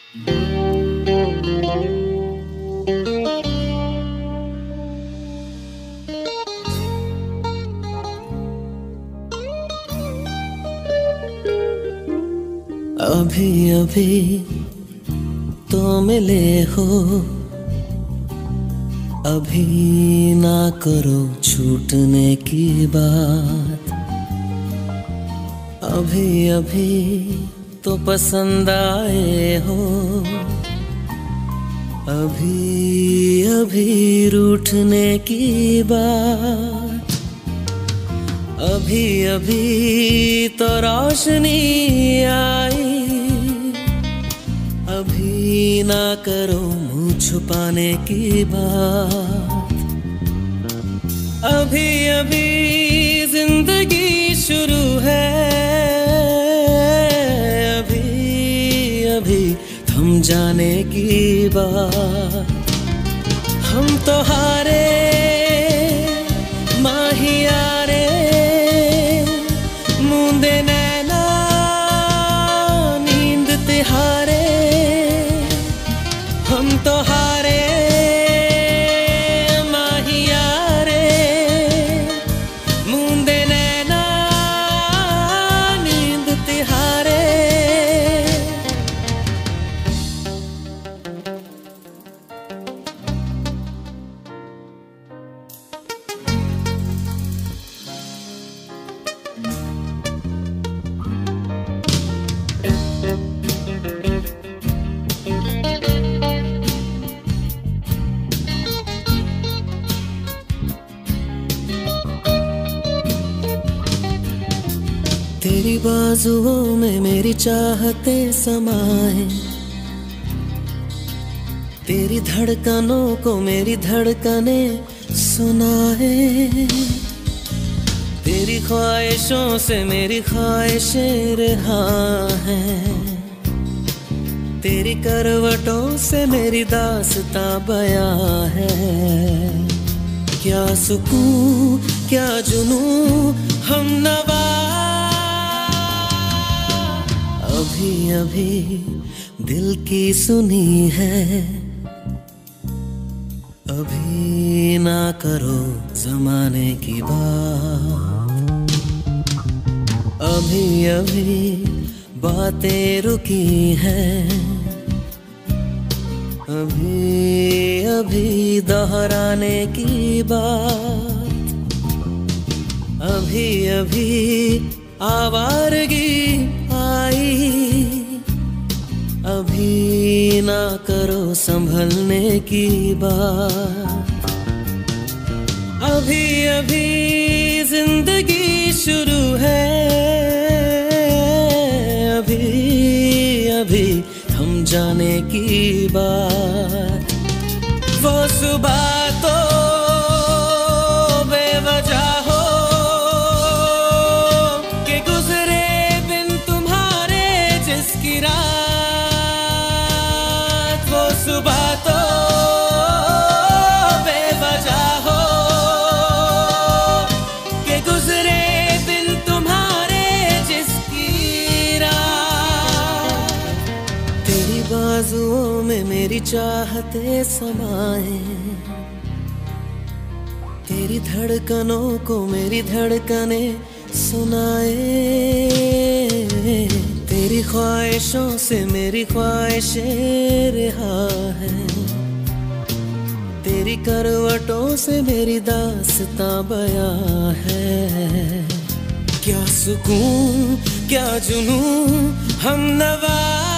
अभी अभी तो मिले हो, अभी ना करो छूटने की बात। अभी अभी तो पसंद आए हो, अभी अभी रूठने की बात। अभी अभी तो रोशनी आई, अभी ना करो मुँह छुपाने की बात। अभी अभी जिंदगी शुरू है, अभी अभी थम जाने की बात। हम तो हारे माहियारे, मूंदे नैना नींद तिहारे। हम तो हारे माहियारे, मूंदे नैना नींद तिहारे। तेरी बाजुओं में मेरी चाहते समाए, तेरी धड़कनों को मेरी धड़कने सुनाए। तेरी ख्वाहिशों से मेरी ख्वाहिशें रिहा हैं, तेरी करवटों से मेरी दास्तां बयां है। क्या सुकून क्या जुनून हम नवा। अभी अभी दिल की सुनी है, अभी ना करो जमाने की बात। अभी अभी बातें रुकी हैं, अभी अभी दोहराने की बात। अभी अभी आवारगी आई, अभी ना करो संभलने की बात। अभी अभी जिंदगी शुरू है, अभी अभी थम जाने की बात। वो सुबह तो बेवजह हो के गुजरे बिन तुम्हारे जिसकी रात। वो सुबह तो बेवजह हो के गुजरे बिन तुम्हारे जिसकी रात। तेरी बाजुओं में मेरी चाहते समाए, तेरी धड़कनों को मेरी धड़कने सुनाए। तेरी ख्वाहिशों से मेरी ख्वाहिशें रिहा हैं, तेरी करवटों से मेरी दास्तां बयां है। क्या सुकून क्या जुनून हम नवा।